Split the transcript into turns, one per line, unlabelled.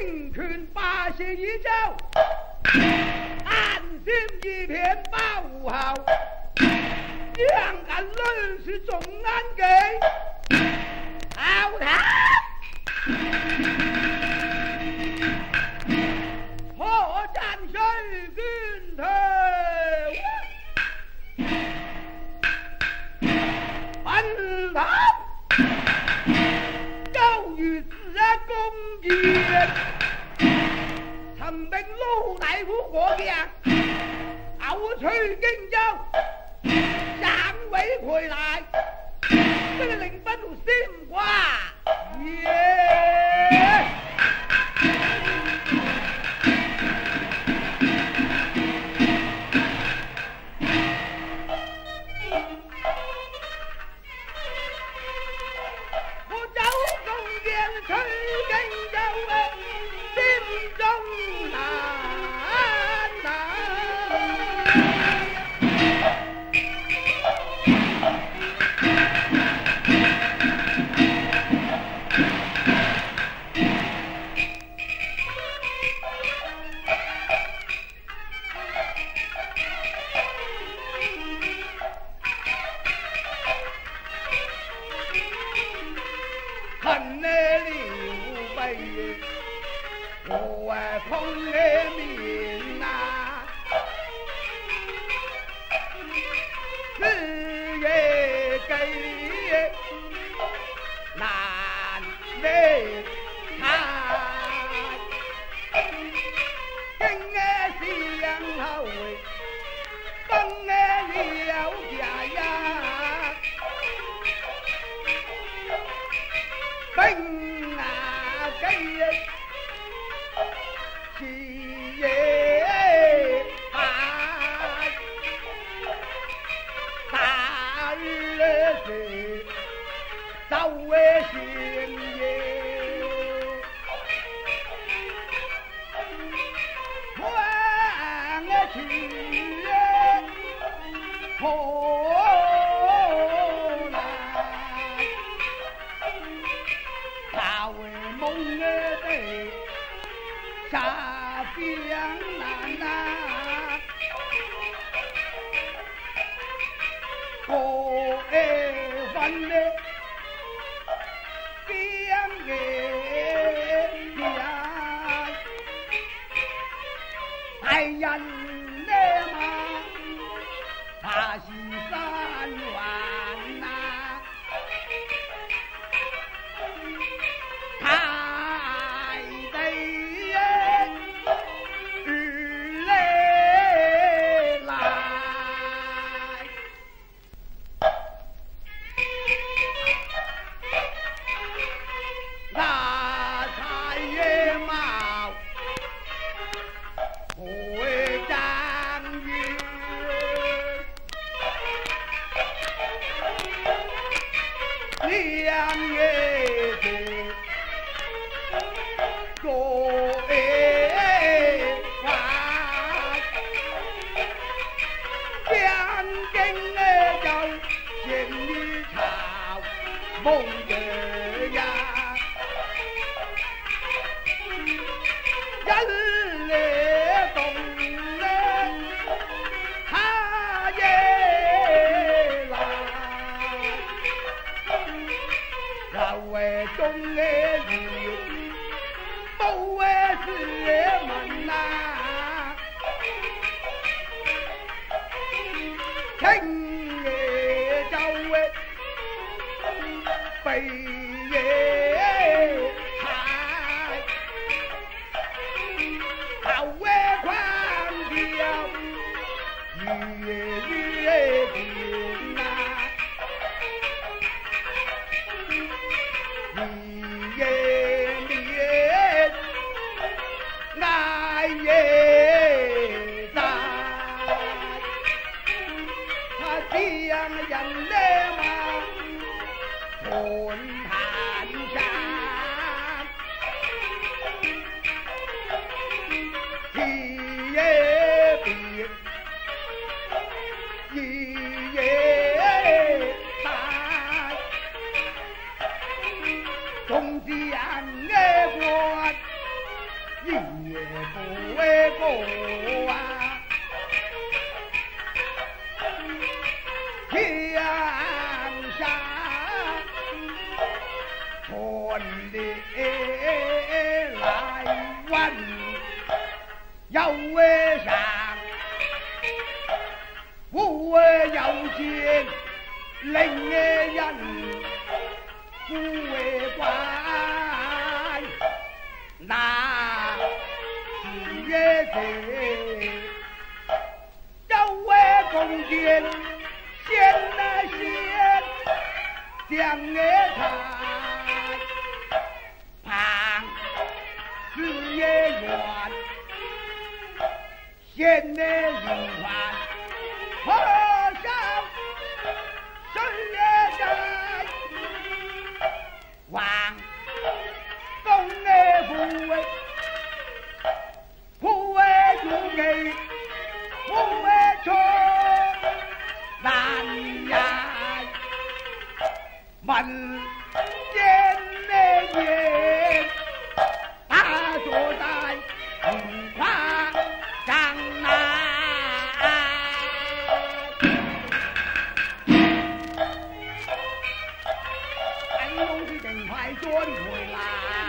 兵权百姓一走，安心一片保护好。两岸论是重安给好他。破战水军头，奔逃，高于自然公义，陈兵陆大夫国家，后取荆州，尚未回来，这个领不住心话耶。 一夜不为过啊，天上传来问，有为上无为有见，令人不为怪，那是也是有为共见，先那先将也看，旁事业远，先的灵魂和尚谁也在望东的护卫，护卫主给护卫出南呀门前的夜，他坐在红花上南。快转回来！